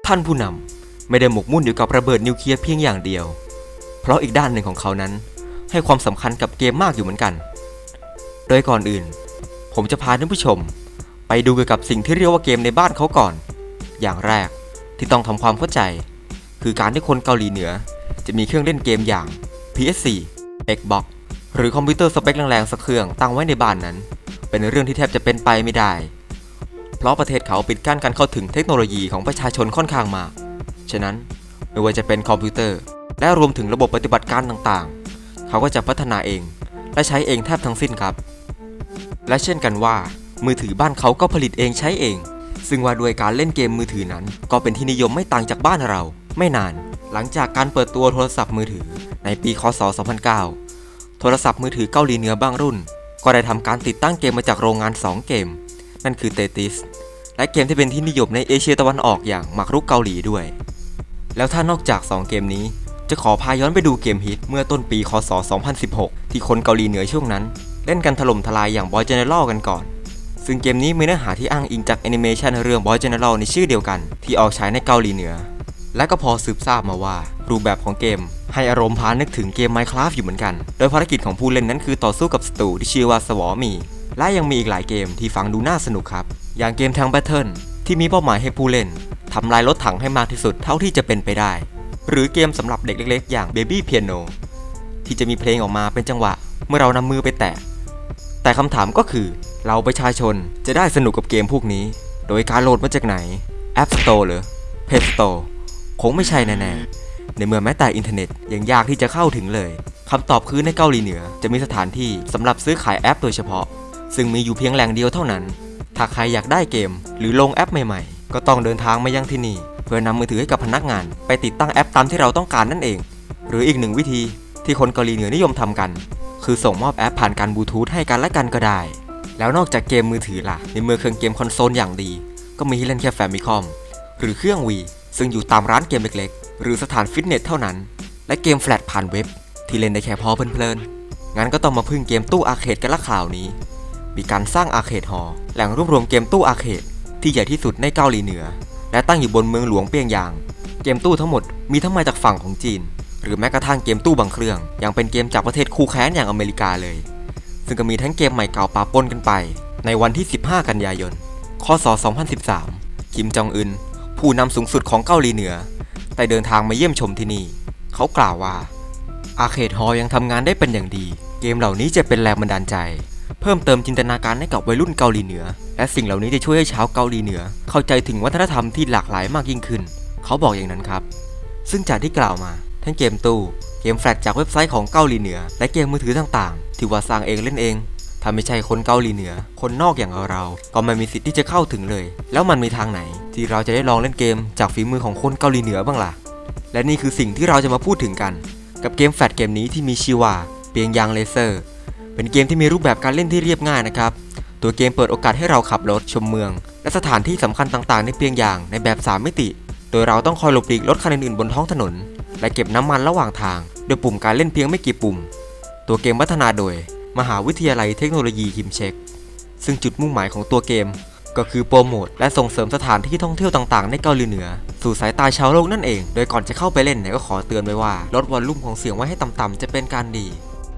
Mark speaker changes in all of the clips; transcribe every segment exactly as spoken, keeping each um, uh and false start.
Speaker 1: ท่านผู้นำไม่ได้หมกมุ่นอยู่กับระเบิดนิวเคลียร์เพียงอย่างเดียวเพราะอีกด้านหนึ่งของเขานั้นให้ความสำคัญกับเกมมากอยู่เหมือนกันโดยก่อนอื่นผมจะพาท่านผู้ชมไปดูเกี่ยวกับสิ่งที่เรียกว่าเกมในบ้านเขาก่อนอย่างแรกที่ต้องทำความเข้าใจคือการที่คนเกาหลีเหนือจะมีเครื่องเล่นเกมอย่าง พี เอส โฟร์ Xbox หรือคอมพิวเตอร์สเปคแรงๆสักเครื่องตั้งไว้ในบ้านนั้นเป็นเรื่องที่แทบจะเป็นไปไม่ได้เพราะประเทศเขาปิดกั้นการเข้าถึงเทคโนโลยีของประชาชนค่อนข้างมากฉะนั้นไม่ว่าจะเป็นคอมพิวเตอร์และรวมถึงระบบปฏิบัติการต่างๆเขาก็จะพัฒนาเองและใช้เองแทบทั้งสิ้นครับและเช่นกันว่ามือถือบ้านเขาก็ผลิตเองใช้เองซึ่งว่าด้วยการเล่นเกมมือถือนั้นก็เป็นที่นิยมไม่ต่างจากบ้านเราไม่นานหลังจากการเปิดตัวโทรศัพท์มือถือในปีค.ศ. สองพันเก้าโทรศัพท์มือถือเกาหลีเหนือบางรุ่นก็ได้ทำการติดตั้งเกมมาจากโรงงานสองเกมนั่นคือเตติสและเกมที่เป็นที่นิยมในเอเชียตะวันออกอย่างหมากรุกเกาหลีด้วยแล้วถ้านอกจากสองเกมนี้จะขอพาย้อนไปดูเกมฮิตเมื่อต้นปีค.ศ. สองพันสิบหกที่คนเกาหลีเหนือช่วงนั้นเล่นกันถล่มทลายอย่าง Boy General กันก่อนซึ่งเกมนี้มีเนื้อหาที่อ้างอิงจากแอนิเมชันเรื่อง Boy General ในชื่อเดียวกันที่ออกฉายในเกาหลีเหนือและก็พอสืบทราบมาว่ารูปแบบของเกมให้อารมณ์พานึกถึงเกม Minecraft อยู่เหมือนกันโดยภารกิจของผู้เล่นนั้นคือต่อสู้กับศัตรูที่ชื่อว่าสวอมีและยังมีอีกหลายเกมที่ฟังดูน่าสนุกครับอย่างเกมแทง Battle ที่มีเป้าหมายให้ผู้เล่นทำลายรถถังให้มากที่สุดเท่าที่จะเป็นไปได้หรือเกมสำหรับเด็กเล็กๆอย่าง Baby Piano ที่จะมีเพลงออกมาเป็นจังหวะเมื่อเรานำมือไปแตะแต่คำถามก็คือเราประชาชนจะได้สนุกกับเกมพวกนี้โดยการโหลดมาจากไหน App Store หรือ Play Store คงไม่ใช่แน่ๆในเมื่อแม้แต่อินเทอร์เน็ตยังยากที่จะเข้าถึงเลยคำตอบคือในเกาหลีเหนือจะมีสถานที่สำหรับซื้อขายแอปโดยเฉพาะซึ่งมีอยู่เพียงแหล่งเดียวเท่านั้นถ้าใครอยากได้เกมหรือลงแอปใหม่ๆก็ต้องเดินทางมายังที่นี่เพื่อนำมือถือให้กับพนักงานไปติดตั้งแอปตามที่เราต้องการนั่นเองหรืออีกหนึ่งวิธีที่คนเกาหลีเหนือนิยมทำกันคือส่งมอบแอปผ่านการบลูทูธให้กันและกันก็ได้แล้วนอกจากเกมมือถือล่ะในเมื่อเครื่องเกมคอนโซลอย่างดีก็มีให้เล่นแค่แฟมิคอมหรือเครื่อง วี ซึ่งอยู่ตามร้านเกมเล็กๆหรือสถานฟิตเนสเท่านั้นและเกมแฟลชผ่านเว็บที่เล่นได้แค่พอเพลินๆงั้นก็ต้องมาพึ่งเกมตู้อาร์เคดกันละข่าวนี้มีการสร้างอาร์เคดฮอลล์แหล่งรวบรวมเกมตู้อาร์เคดที่ใหญ่ที่สุดในเกาหลีเหนือและตั้งอยู่บนเมืองหลวงเปียงยางเกมตู้ทั้งหมดมีทั้งมาจากฝั่งของจีนหรือแม้กระทั่งเกมตู้บางเครื่องยังเป็นเกมจากประเทศคู่แค้นอย่างอเมริกาเลยซึ่งก็มีทั้งเกมใหม่เก่าปะปนกันไปในวันที่สิบห้ากันยายนค.ศ. สองพันสิบสามคิมจองอึนผู้นำสูงสุดของเกาหลีเหนือได้เดินทางมาเยี่ยมชมที่นี่เขากล่าวว่าอาร์เคดฮอลล์ยังทำงานได้เป็นอย่างดีเกมเหล่านี้จะเป็นแรงบันดาลใจเพิ่มเติมจินตนาการให้กับวัยรุ่นเกาหลีเหนือและสิ่งเหล่านี้จะช่วยให้ชาวเกาหลีเหนือเข้าใจถึงวัฒนธรรมที่หลากหลายมากยิ่งขึ้นเขาบอกอย่างนั้นครับซึ่งจากที่กล่าวมาทั้งเกมตู้เกมแฟลชจากเว็บไซต์ของเกาหลีเหนือและเกมมือถือต่างๆที่ว่าสร้างเองเล่นเองถ้าไม่ใช่คนเกาหลีเหนือคนนอกอย่างเราก็ไม่มีสิทธิ์ที่จะเข้าถึงเลยแล้วมันมีทางไหนที่เราจะได้ลองเล่นเกมจากฝีมือของคนเกาหลีเหนือบ้างล่ะและนี่คือสิ่งที่เราจะมาพูดถึงกันกับเกมแฟลชเกมนี้ที่มีชื่อว่าเปียงยางเลเซอร์เป็นเกมที่มีรูปแบบการเล่นที่เรียบง่ายนะครับตัวเกมเปิดโอกาสให้เราขับรถชมเมืองและสถานที่สำคัญต่างๆในเปียงยางในแบบสามมิติโดยเราต้องคอยหลบหลีกรถคันอื่นๆบนท้องถนนและเก็บน้ำมันระหว่างทางโดยปุ่มการเล่นเพียงไม่กี่ปุ่มตัวเกมพัฒนาโดยมหาวิทยาลัยเทคโนโลยีคิมเช็กซึ่งจุดมุ่งหมายของตัวเกมก็คือโปรโมทและส่งเสริมสถานที่ท่องเที่ยวต่างๆในเกาหลีเหนือสู่สายตาชาวโลกนั่นเองโดยก่อนจะเข้าไปเล่นเนี่ยก็ขอเตือนไว้ว่าลดวอลลุ่มของเสียงไว้ให้ต่ำๆจะเป็นการดี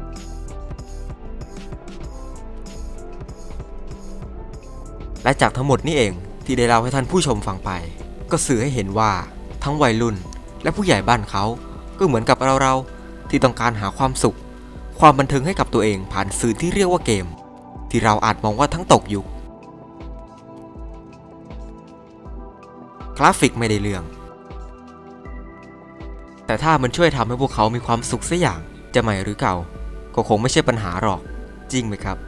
Speaker 1: และจากทั้งหมดนี้เองที่ได้เล่าให้ท่านผู้ชมฟังไปก็สื่อให้เห็นว่าทั้งวัยรุ่นและผู้ใหญ่บ้านเขาก็เหมือนกับเราๆที่ต้องการหาความสุขความบันเทิงให้กับตัวเองผ่านสื่อที่เรียกว่าเกมที่เราอาจมองว่าทั้งตกยุคกราฟิกไม่ได้เรื่องแต่ถ้ามันช่วยทำให้พวกเขามีความสุขสักอย่างจะใหม่หรือเก่าก็คงไม่ใช่ปัญหาหรอกจริงไหมครับ